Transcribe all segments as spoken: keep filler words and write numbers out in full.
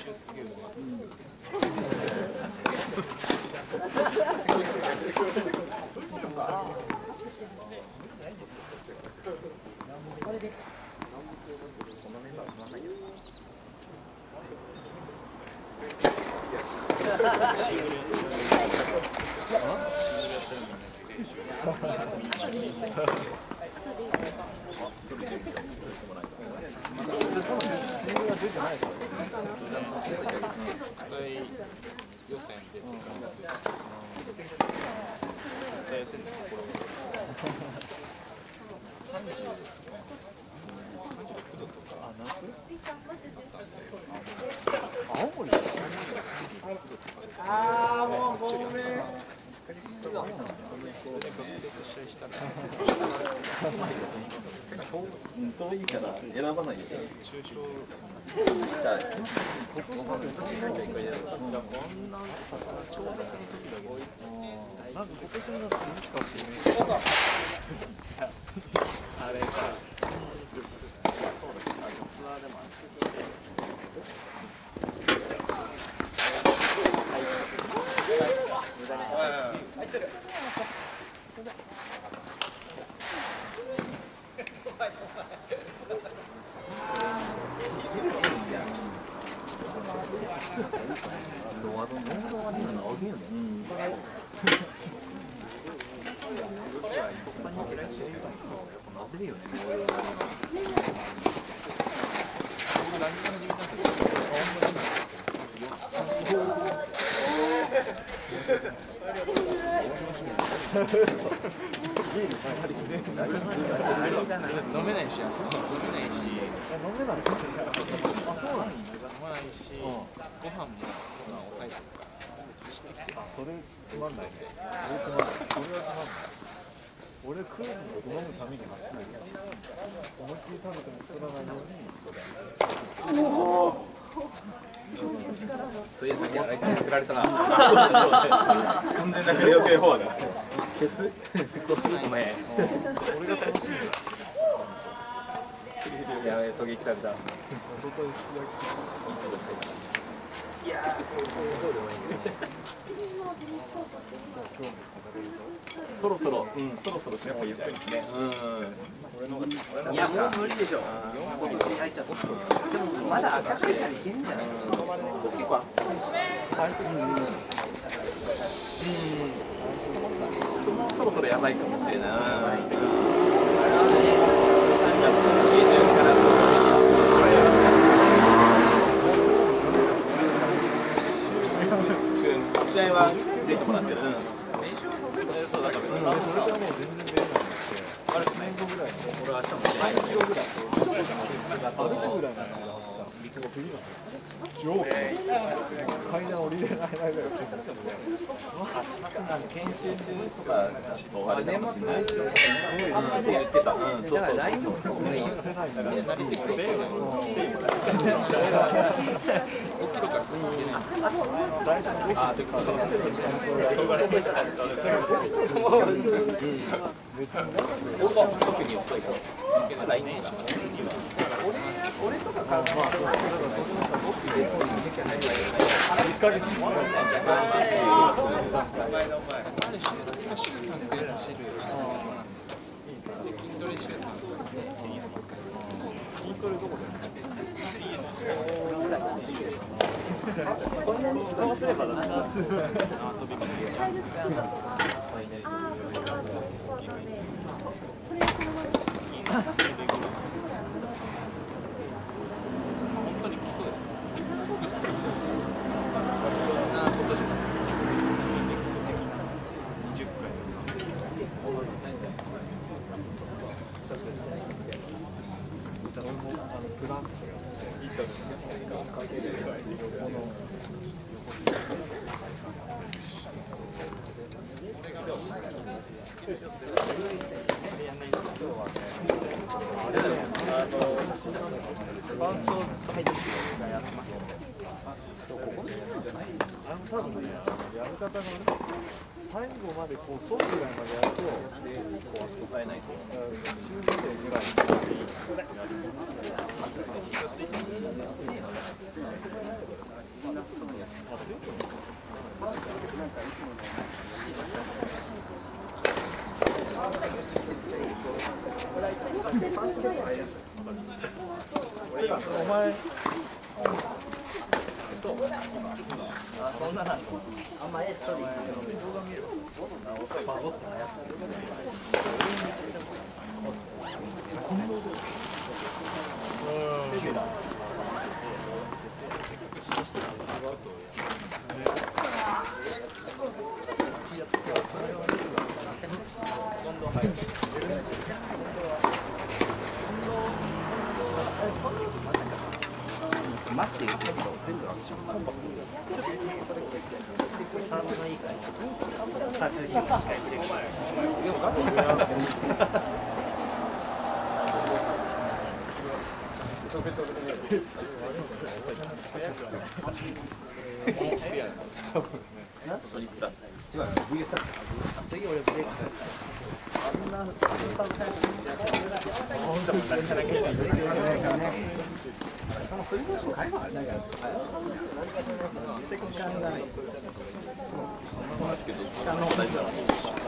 習すげえうまいですけど。 これで。 予選で大予選のところさんじゅう、さんじゅうろくどとかあったんですよ。青森がさんじゅうろくどとかでああもうごめん。 それで学生と試合したら遠いから選ばないよね。 中小ここまでこんなちょうどその時だけです。 なんか今年の夏涼しかったイメージ。 あれさ、まあそうだけど、ジョプラーでもある。飲めないし、飲めないし、 飲めない。あ、そうなんですね。 飲まないし、ご飯も抑えてるから走ってきて。 あ、それつまんないね。それつまんない。それはつまんない。俺食うのと飲むために走る。思いっきり食べても太らないように。おお。 そういう先洗いさんに送られたな。完全な不良系方だ。ケツ？ごめん。 俺が楽しみだ。 やべえ、狙撃された。 一昨日いやー、そうそうそうでもいいけどね。そろそろ、うん、そろそろしなくていいじゃないですね。うん。いや、もう無理でしょ。でもまだ赤くていけるんじゃない？結構。 最初に。うん。 そろそろやばいかもしれない。試合は出てもらってる。練習はそうだから別に。 それからもう全然出れないんですよ。 あれ年後ぐらい。俺は明日もさんキロぐらい。 歩くぐらいなんだ走った。次の。上階段降りれないぐらい。 研修中とかあれ年末年始あんまり言ってた。うん、だからラインの方がいい。 慣れてくるとごキロから先に出ない。 最初のごキロ。 あ、そうか。 特に遅いから。来年初するには。俺俺とかからまあそうだからそれもさごキロで見てきゃないから。いっかげつぐらい。 ある種今週さんで走るなんですよ。で筋トレ週さんとかでいいですか。 筋トレどこで？ いいですね。 こんなに使わせればだな。 あ、飛び込みでちゃんと。本当に来そうですね。なことじゃなくて、基礎的なにじゅっかいのさんぜん。 俺もあのプランクス行ったファーストをずっと入ってるやつがやってますよ。 あの多分ね、やり方が最後までこうソフぐらいまでやると、こう足抑えないと、中次元ぐらいにいい。 気がついてますよね。 お前あ、そんなな。あんまエストリー。 待って言うと全部私もサードのいいかい。殺人のいいかい。 次俺ブレイクされたあんな普通サードタイプめっちゃ安い。 それどうしても買えばないから時間がない。 時間の方が大事だな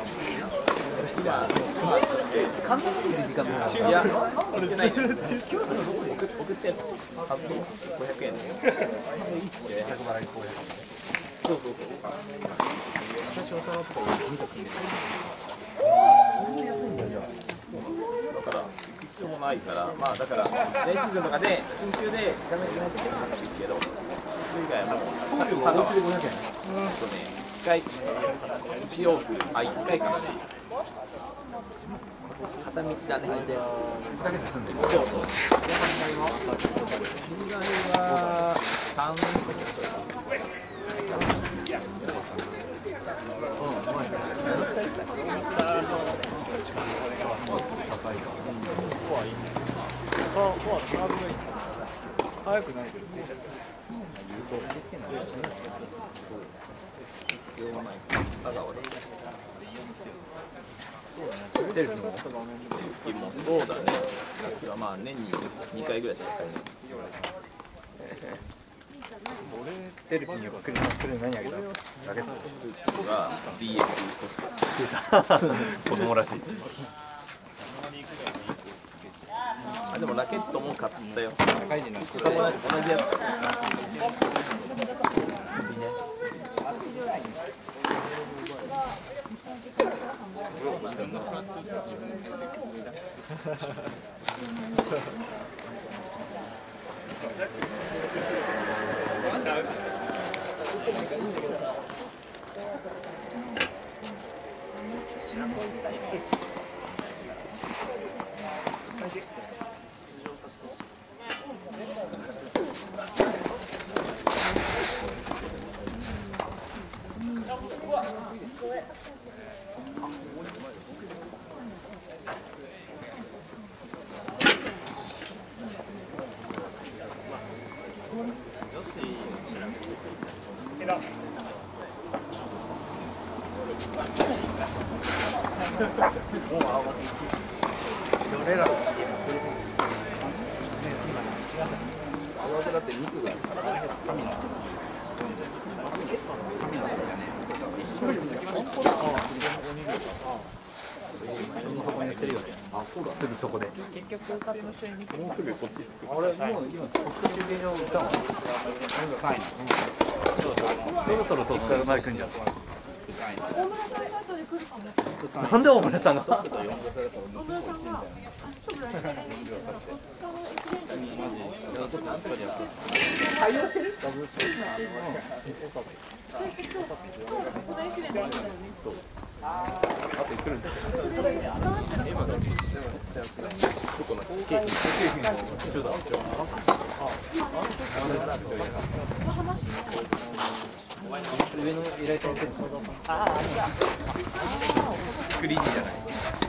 簡単に入れる時間がない。 いや、送ってない。送ってんのごひゃくえんでひゃく払いごひゃくえんそうそうそう私はそのところ見たくてだから必要もないから、まあだからレーシーズンとかで緊急で画面でないときは高くいいけどそれ以外はもうさんがつでごひゃくえんうんとね、いっかいいち往復、あ、いっかいかな片道だね。だけで済んでる。そうそう。で、反対は右側は三分。 早くないけど。 必要がない。香川で。 出るのもそうだね。まあ年ににかいぐらいしか買えない。 俺出る日には来る来る何あげた？ラケットが ディーエス ソフト。 子供らしい。 あでもラケットも買ったよ。高いねな。同じ同じやつ。だって肉が神なんすぐそこで。 結局勝つの試合に。 もうすぐこっち。あれもう今国中継場いたもん。そろそろとつかまで来んじゃん。なんで大村さんが？ 大村さんがあ、そうぐらい。 対応してる？ そう。あと来るんだ。ケーキ一緒だ。上の依頼されてる。ああ、スクリーンじゃない。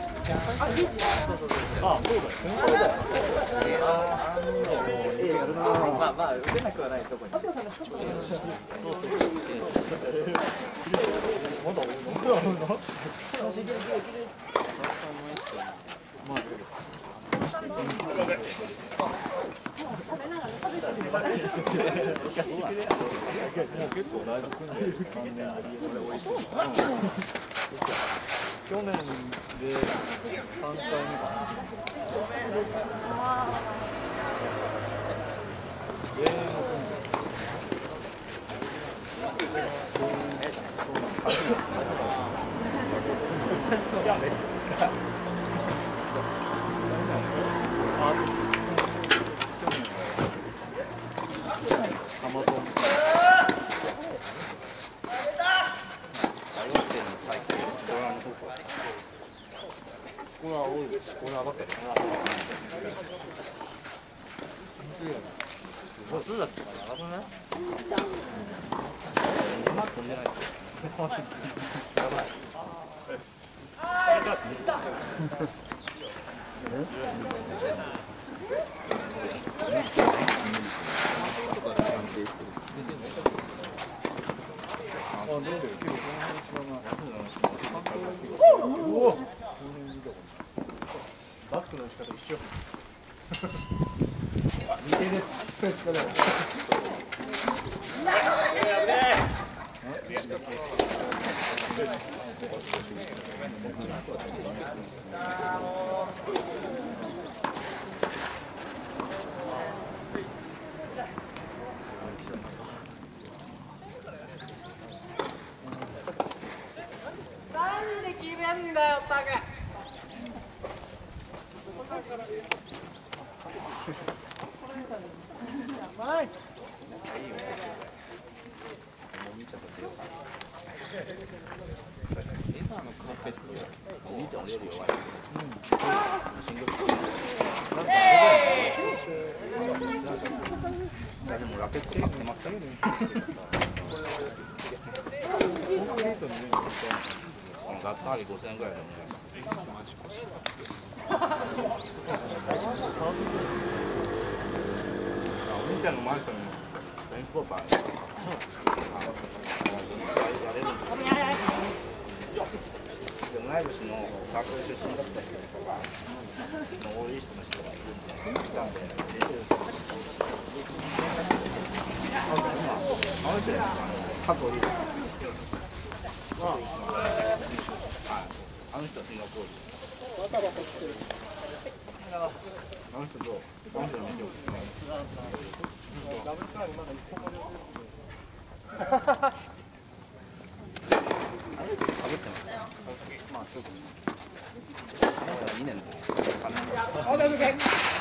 あ、そうだよ。そうだよ。 まあまあ打てなくはないとこに。 まだ俺飲むの？まあ。 構ライブ組んでるさんねんぶり。去年でさんかいめかな。例年も組んでる。バックの仕方一緒。似てる。 なんで切れんだよ、タケ。はい。 今のカーペット、お兄ちゃん俺より弱いです。でもラケット買ってますよ。ガッターリごせんえんぐらいだもんね。お兄ちゃんのマンションにテニスコートある。やれるんですよ。同い年のサークル出身だったりとか、多い人の人がいるんで、いたんで、練習するんですよ。あの人や過去いいです。あの人はシンガポール。あの人と、あの人の店を。まあそうです。にねんの時。あ、大丈夫か。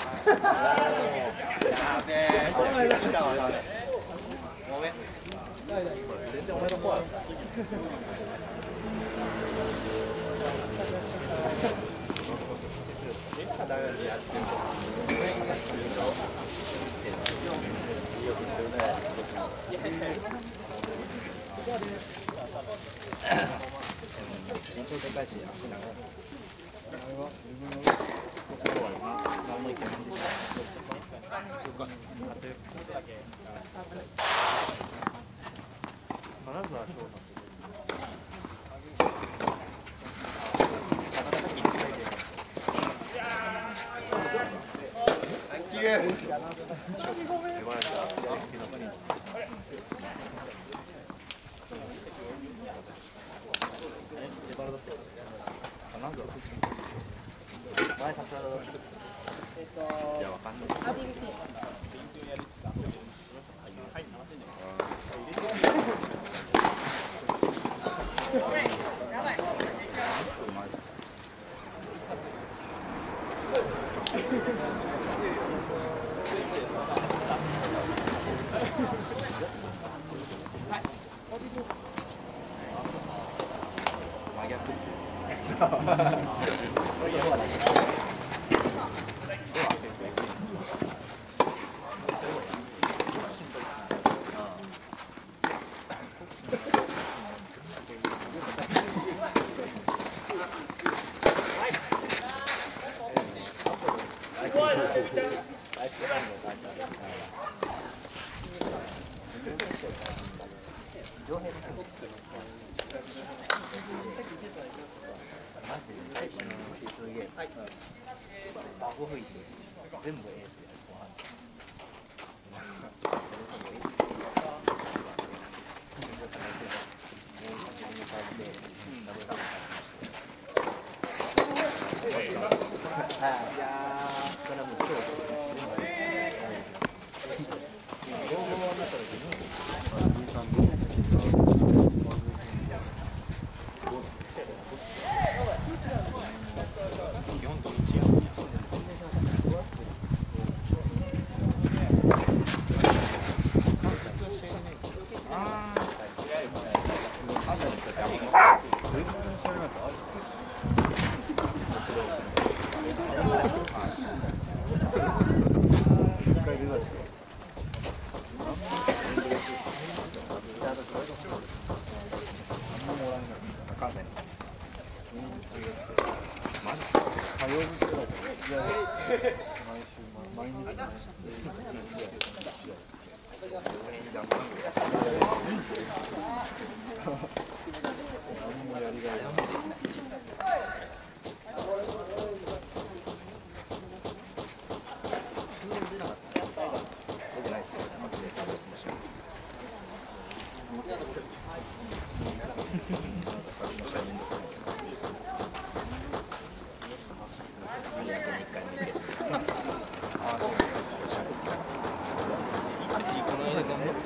やべえ。ごめん。全然俺の方は。ダメだやってる。身長でかいし足長い。何もいけないんでしょ。金沢翔前桜だってえっとじゃあわかんない。あ、ディービーティー。やばい。真逆っすよ。全部エースで後半。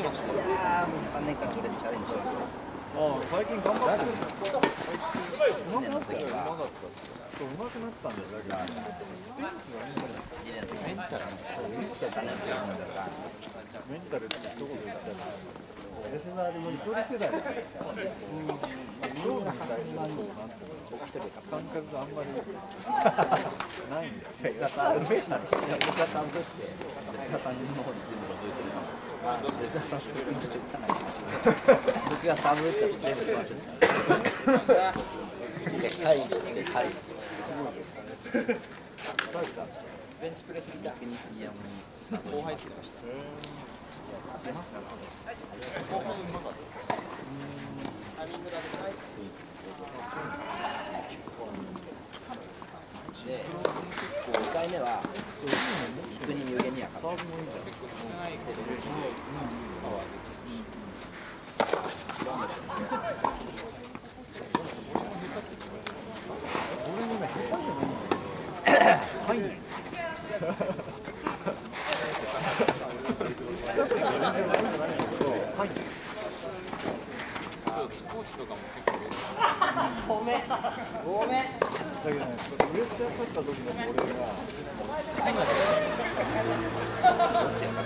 やーもうさんねんかんすでにチャレンジしました。 ああ、最近頑張ってる。 いちねんの時はそう、上手くなったんですよ。テニスはいいんだよ。 いちねんの時メンタルなんですよ。メンタルなんだから。 メンタルって一言で言ったら、吉沢でも一人世代だね。どうに対するなんていうの感覚があんまりないんだよ。 吉田さんどうして吉田さんどうして吉田さんの方に全部覗いてるのか吉田さん説明してたのに僕がサブ打ったと全部済ませてたんですよ。会議ですね、会議。ベンチプレスに逆に杉山に後輩してました。出ますか？後半うまかったです。で、にかいめは陸に湯気には勝った。結構少ないけど、パワーで俺もね、下手じゃないんだよ。はい。近くに全然ないんじゃないんだけど、はい。コーチとかも結構ごめんごめん。 だけどね、プレッシャーかかった時の俺が、かなりどっちが勝つの？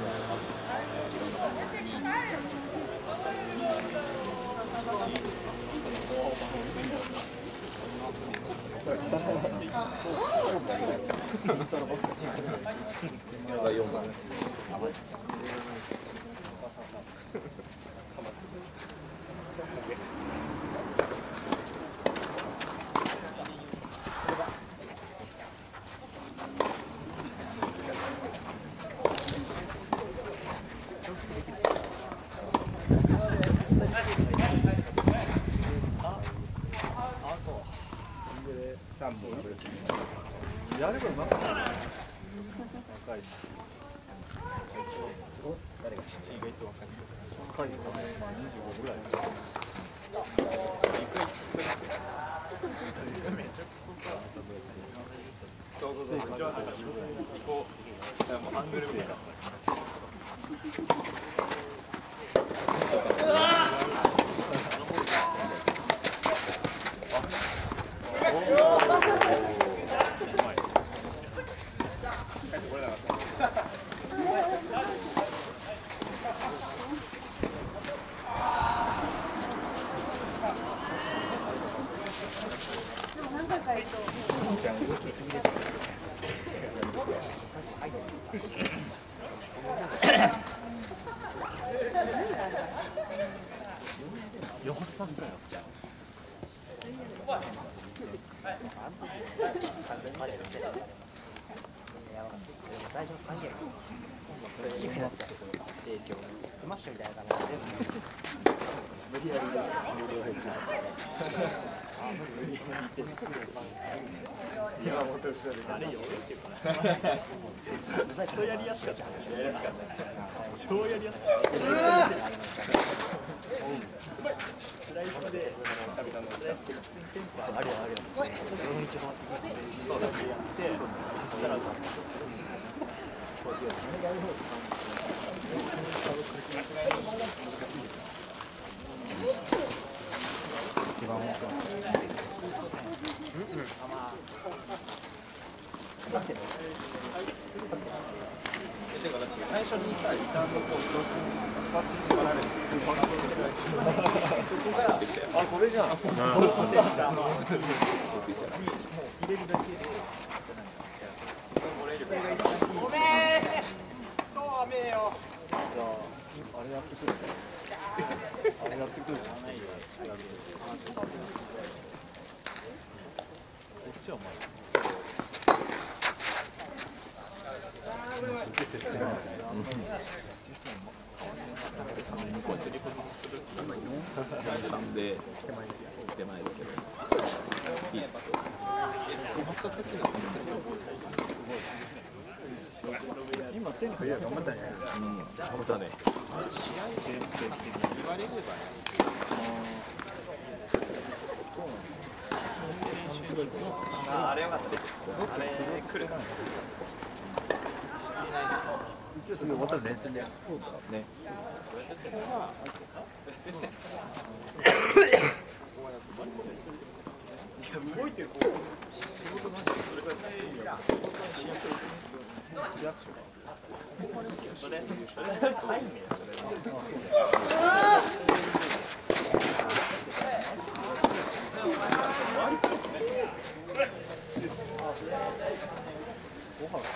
やればうまかったね。若いし。 誰が意外と若いっすよ。若いよね。まあにじゅうごぐらい。めちゃくそさ。そうそうそう。行こう。もうアングルみたいな。 ちゃん動きすぎですよ。 横さんだよ。 最初のさんゲームこれ締めだった影響スマッシュみたいな感じで無理やりが無料入ってます山本後ろであれよ超やりやすかったやりやすかった超やりやすかったスライスで久々のスライスでセンターあるよあるよその道回ってきてそうだってやってそしたらさこうやってやる方一番面白いてかだって最初にさリターンのコースふたつに縛られてあ、これじゃん。そうそうそう。入れるだけ。 ごめん超雨よ。 じゃあ、あれやってくる。あれやってくるじゃないよ。こっちはうまい。 なんで手前だけどいいですよ。 今手に入る頑張ったね。 うん、頑張ったね。試合で言われればあれよかった。あれ来る。 次終わったら連戦で。そうだね。 動いてる方。 市役所。 それ、それ、それ、タイムや。 ご飯。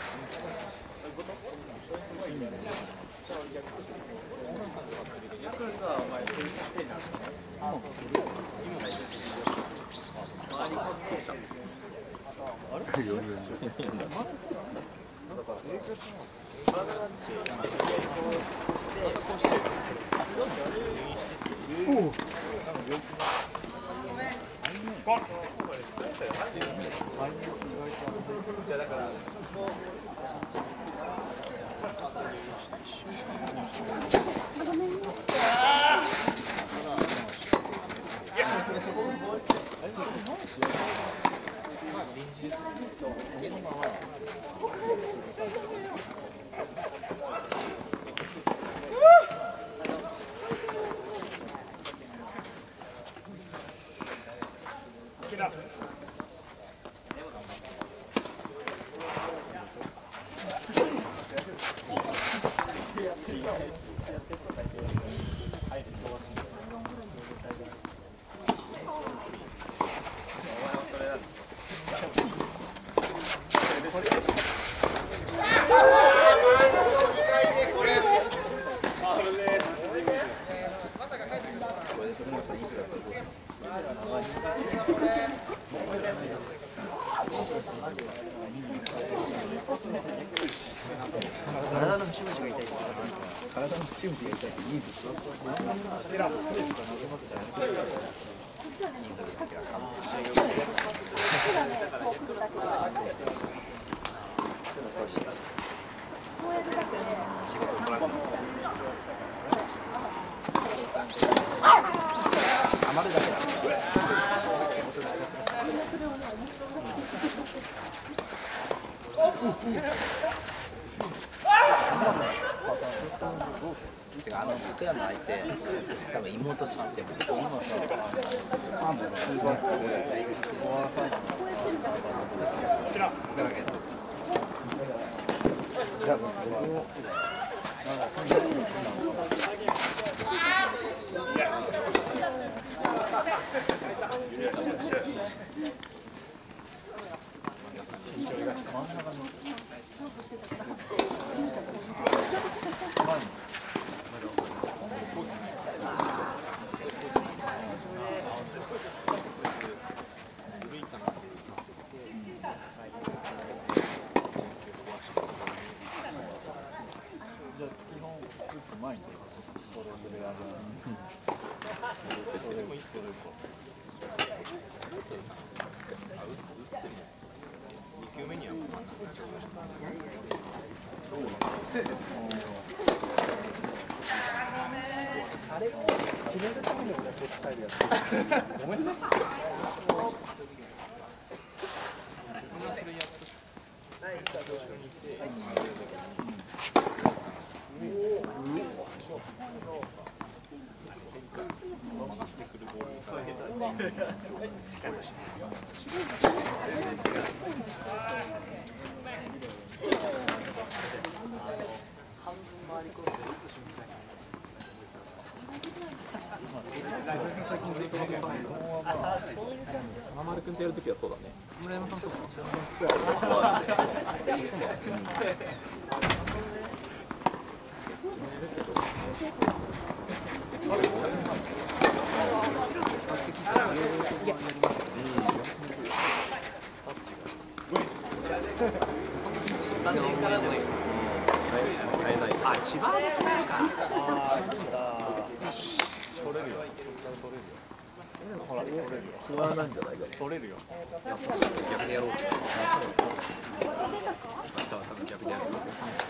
じゃあだから体の節々が痛いとか、体の節々が痛いっていいですよ。 仕事来なくなって余るだけだ。てかあの僕らの相手、多分妹知っても今さ、パンダの中学校で大学生だけど。 いや、僕も。 花丸君とやるときはそうだね。 村山さんとかあ、千葉の取れるか。 取れるよ。ほら、取れるよ。 ツアーなんじゃないか。 取れるよ。 逆でやろう。明日は多分逆でやろう。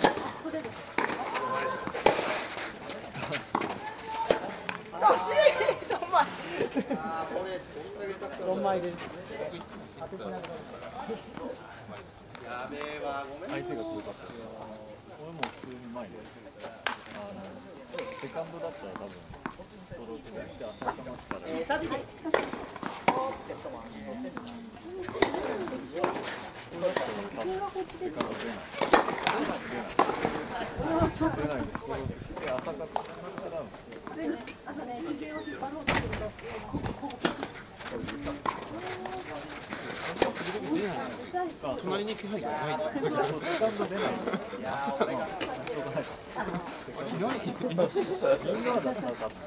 惜しい。どんまい。どんまいです。 やべえわ、ごめん。相手が強かった。俺も普通に前。 まいね。あのセカンドだったら多分ストロークがして浅くなったら。えー、サビで。セカンド出ない。出ないでストロークして浅かったら。 あとね、ひげを引っ張ろうとすると。 隣に気配がない。 セカンド出ない。みんなだったら多分。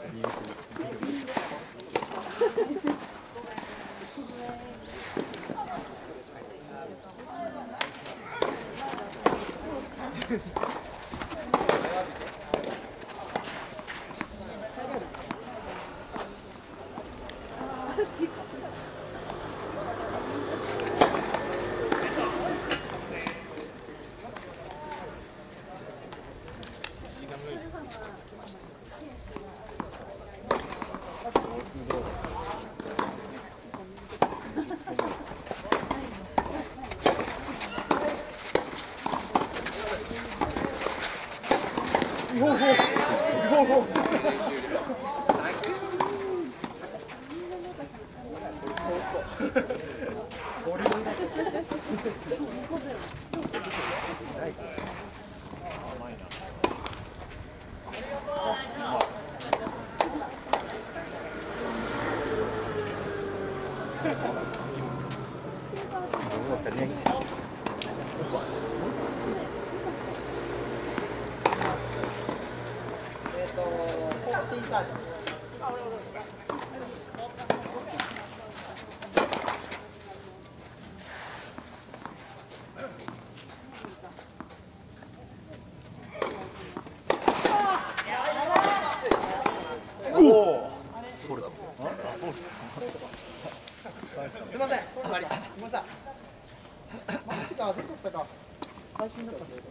すみません、終わり。ごめんなさい。マジか、出ちゃったか。配信だったんだけど。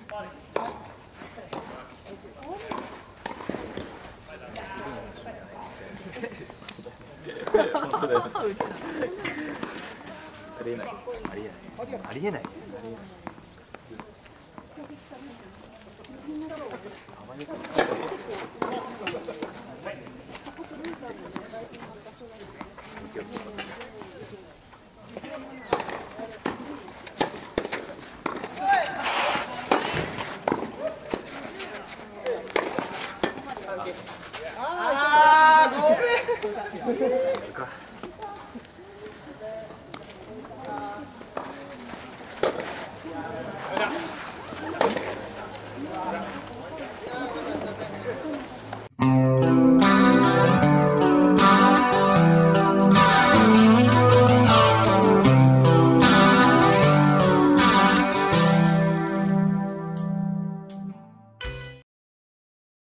ありえない。 ありえない。ありえない。 みんなどう？